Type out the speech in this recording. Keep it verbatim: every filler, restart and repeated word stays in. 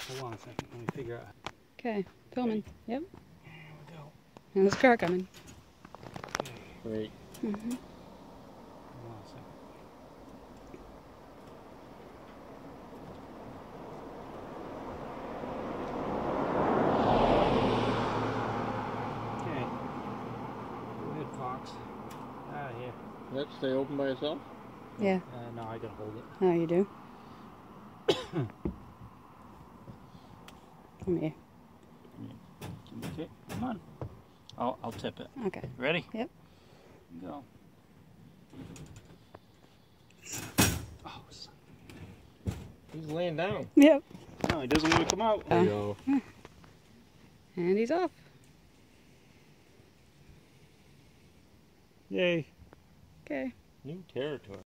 Hold on a second. Let me figure out. Okay, filming. Yep. Here we go. And there's a car coming. Okay. Great. Mm-hmm. Hold on a second. Okay. Go ahead, Fox. Out of here. Does that stay open by itself? Yeah. Uh, no, I gotta hold it. Oh, you do? Come here. Okay, come on. I'll, I'll tip it. Okay. Ready? Yep. Go. Oh, son. He's laying down. Yep. No, he doesn't want to come out. There you go. And he's off. Yay. Okay. New territory.